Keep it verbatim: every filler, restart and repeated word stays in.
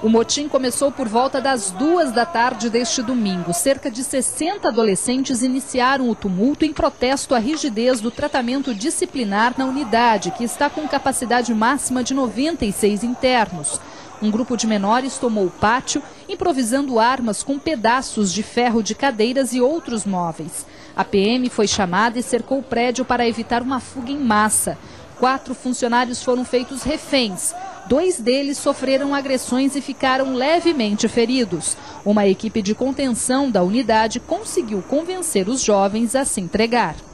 O motim começou por volta das duas da tarde deste domingo. Cerca de sessenta adolescentes iniciaram o tumulto em protesto à rigidez do tratamento disciplinar na unidade, que está com capacidade máxima de noventa e seis internos. Um grupo de menores tomou o pátio, improvisando armas com pedaços de ferro de cadeiras e outros móveis. A P M foi chamada e cercou o prédio para evitar uma fuga em massa. Quatro funcionários foram feitos reféns. Dois deles sofreram agressões e ficaram levemente feridos. Uma equipe de contenção da unidade conseguiu convencer os jovens a se entregar.